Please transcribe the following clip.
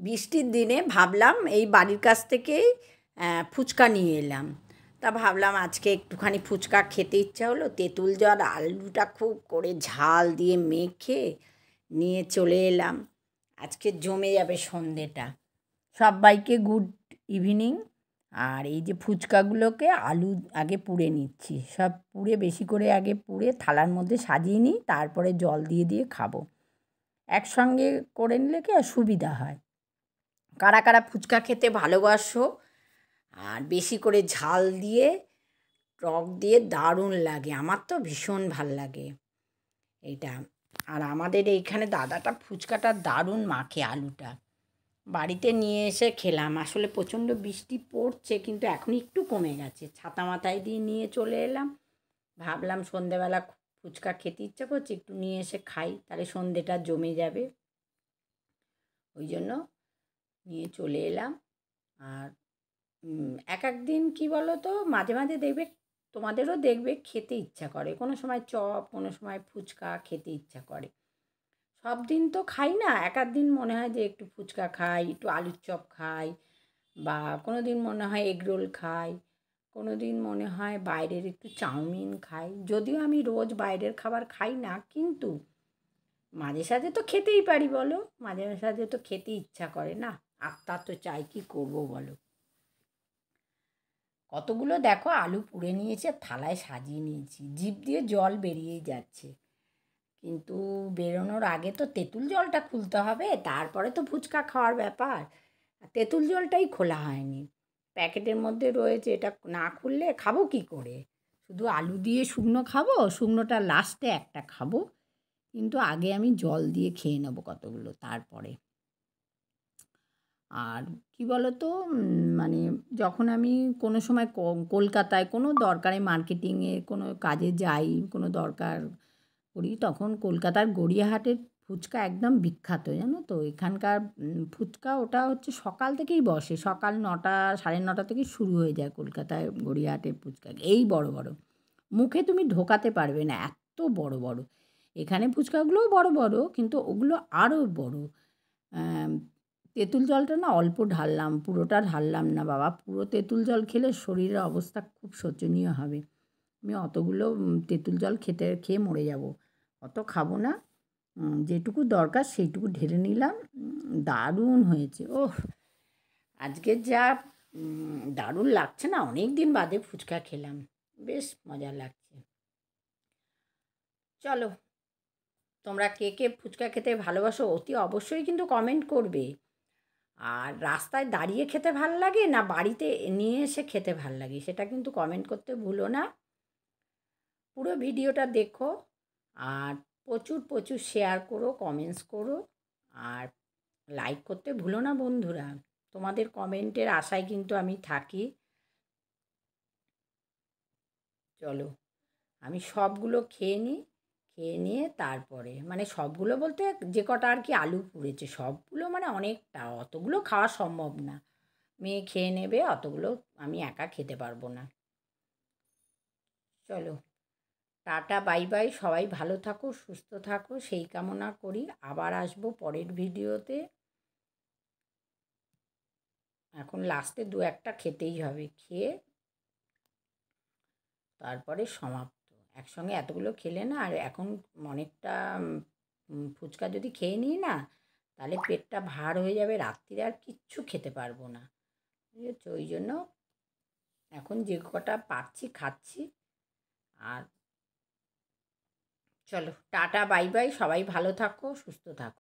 বৃষ্টির দিনে ভাবলাম এই বাড়ির কাছ থেকেই ফুচকা নিয়ে এলাম। তা ভাবলাম আজকে একটুখানি ফুচকা খেতে ইচ্ছা হলো, তেঁতুল জল আলুটা খুব করে ঝাল দিয়ে মেখে নিয়ে চলে এলাম। আজকে জমে যাবে সন্ধেটা। সবাইকে গুড ইভিনিং। আর এই যে ফুচকাগুলোকে আলু আগে পুড়ে নিচ্ছি, সব পুড়ে বেশি করে আগে পুড়ে থালার মধ্যে সাজিয়ে নিই, তারপরে জল দিয়ে দিয়ে খাবো। একসঙ্গে করে নিলে কি আর সুবিধা হয়। কারা কারা ফুচকা খেতে ভালোবাসো, আর বেশি করে ঝাল দিয়ে টক দিয়ে দারুণ লাগে, আমার তো ভীষণ ভাল লাগে এইটা। আর আমাদের এইখানে দাদাটা ফুচকাটা দারুণ মাখে আলুটা। বাড়িতে নিয়ে এসে খেলাম, আসলে প্রচণ্ড বৃষ্টি পড়ছে কিন্তু এখন একটু কমে গেছে, ছাতা মাথায় দিয়ে নিয়ে চলে এলাম। ভাবলাম সন্ধেবেলা ফুচকা খেতে ইচ্ছা করছে, একটু নিয়ে এসে খাই, তাহলে সন্ধেটা জমে যাবে, ওই জন্য নিয়ে চলে এলাম। আর এক এক দিন কী বলো তো, মাঝে মাঝে দেখবে, তোমাদেরও দেখবে খেতে ইচ্ছা করে, কোনো সময় চপ, কোনো সময় ফুচকা খেতে ইচ্ছা করে। সব দিন তো খাই না, এক আধ দিন মনে হয় যে একটু ফুচকা খাই, একটু আলুর চপ খাই, বা কোনো দিন মনে হয় এগরোল খাই, কোনো দিন মনে হয় বাইরের একটু চাউমিন খাই। যদিও আমি রোজ বাইরের খাবার খাই না, কিন্তু মাঝে সাঝে তো খেতেই পারি বলো, মাঝে সাঝে তো খেতে ইচ্ছা করে না, আত্মা তো চাই, কী করবো বলো। কতগুলো দেখো আলু পুড়ে নিয়েছে, থালায় সাজিয়ে নিয়েছি, জিভ দিয়ে জল বেরিয়েই যাচ্ছে, কিন্তু বেরোনোর আগে তো তেঁতুল জলটা খুলতে হবে, তারপরে তো ফুচকা খাওয়ার ব্যাপার। তেঁতুল জলটাই খোলা হয়নি, প্যাকেটের মধ্যে রয়েছে, এটা না খুললে খাবো কী করে। শুধু আলু দিয়ে শুকনো খাবো, শুকনোটা লাস্টে একটা খাবো, কিন্তু আগে আমি জল দিয়ে খেয়ে নেবো কতগুলো তারপরে। আর কি বলো তো, মানে যখন আমি কোনো সময় কলকাতায় কোনো দরকারে মার্কেটিংয়ে কোনো কাজে যাই, কোনো দরকার করি, তখন কলকাতার গড়িয়াহাটের ফুচকা একদম বিখ্যাত, জানো তো। এখানকার ফুচকা ওটা হচ্ছে সকাল থেকেই বসে, সকাল 9টা 9:30 থেকে শুরু হয়ে যায় কলকাতায় গড়িয়াহাটের ফুচকা, এই বড় বড়, মুখে তুমি ঢোকাতে পারবে না, এত বড় বড়। এখানে ফুচকাগুলোও বড় বড়, কিন্তু ওগুলো আরও বড়। তেঁতুল জলটা না অল্প ঢাললাম, পুরোটা ঢাললাম না বাবা, পুরো তেঁতুল জল খেলে শরীরের অবস্থা খুব শোচনীয় হবে। আমি অতগুলো তেঁতুল জল খেয়ে মরে যাব, অত খাবো না। যেটুকু দরকার সেইটুকু ঢেলে নিলাম। দারুণ হয়েছে, ওহ আজকে যা দারুণ লাগছে না, অনেক দিন বাদে ফুচকা খেলাম, বেশ মজা লাগছে। চলো, তোমরা কে কে ফুচকা খেতে ভালোবাসো অতি অবশ্যই কিন্তু কমেন্ট করবে। আর রাস্তায় দাঁড়িয়ে খেতে ভাল লাগে না বাড়িতে নিয়ে এসে খেতে ভাল লাগে, সেটা কিন্তু কমেন্ট করতে ভুলো না। পুরো ভিডিওটা দেখো, আর প্রচুর প্রচুর শেয়ার করো, কমেন্টস করো, আর লাইক করতে ভুলো না বন্ধুরা। তোমাদের কমেন্টের আশায় কিন্তু আমি থাকি। চলো, আমি সবগুলো খেয়ে নিই, খেয়ে নিয়ে তারপরে, মানে সবগুলো বলতে যে কটা আর কি আলু পুড়েছে সবগুলো, মানে অনেকটা, অতগুলো খাওয়া সম্ভব না, মেয়ে খেয়ে নেবে, অতগুলো আমি একা খেতে পারবো না। চলো, টাটা বাই বাই, সবাই ভালো থাকো, সুস্থ থাকো, সেই কামনা করি। আবার আসবো পরের ভিডিওতে। এখন লাস্টে দু একটা খেতেই হবে, খেয়ে তারপরে সমাপ্ত। একসঙ্গে এতগুলো খেলে না, আর এখন অনেকটা ফুচকা যদি খেয়ে নিই না, তাহলে পেটটা ভার হয়ে যাবে, রাত্রিরে আর কিচ্ছু খেতে পারবো না, বুঝেছো। ওই জন্য এখন যে কটা পাচ্ছি খাচ্ছি। আর চলো, টাটা বাই বাই, সবাই ভালো থাকো, সুস্থ থাকো।